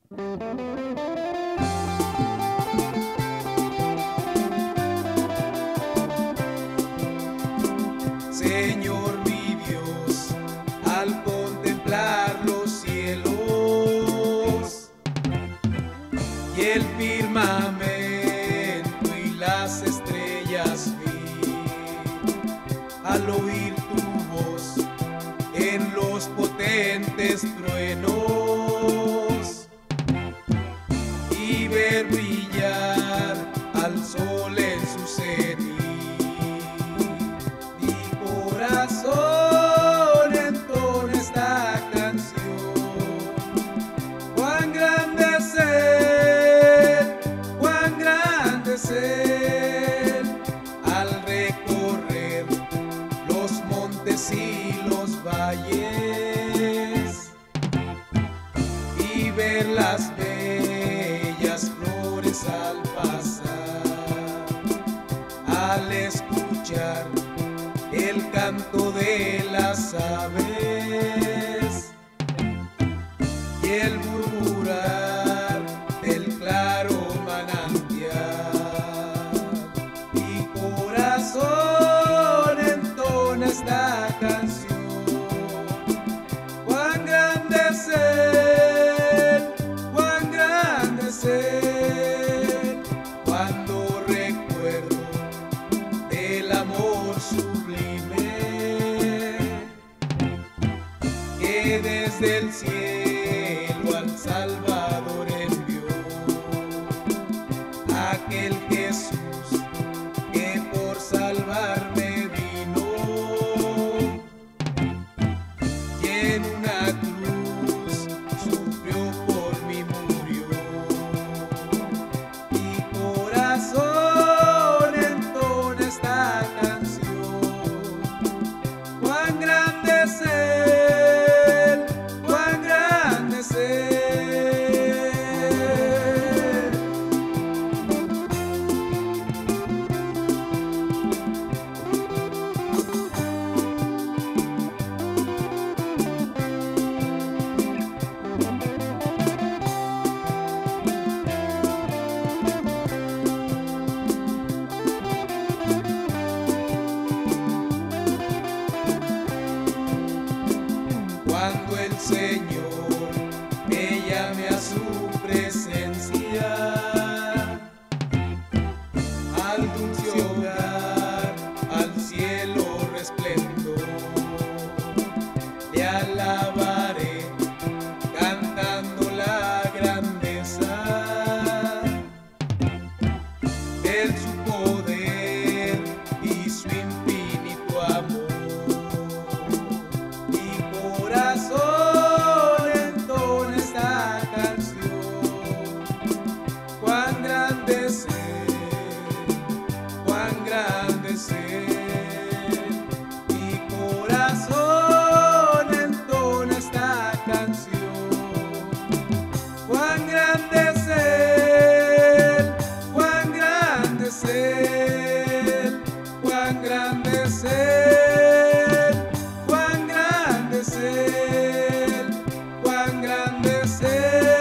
Señor mi Dios, al contemplar los cielos y el firmamento y las estrellas vi, al oír tu voz en los potentes truenos y ver brillar al sol en su cenit, mi corazón entona esta canción. Cuán grande es Él, cuán grande es Él, al recorrer los montes y los valles y ver las bellas flores al pasar, al escuchar el canto de las aves y el murmurar del claro manantial. Mi corazón entona esta canción. Cuán grande es Él, cuán grande es Él, cuando recuerdo del amor sublime que desde el cielo al Salvador envió, aquel Jesús que por salvarme vino y en una cruz sufrió por mí, murió. Mi corazón entona esta canción. Cuán grande es Él, cuán grande es Él. Cuando el Señor me llame a su presencia, al dulce hogar, al cielo resplendor, le alabaré cantando la grandeza de su poder y su infinito amor. Mi corazón entona esta canción. Cuán grande es Él, cuán grande es Él. Mi corazón entona esta canción. Cuán grande es Él, cuán grande es Él, cuán grande es Él, cuán grande es Él, cuán grande es Él.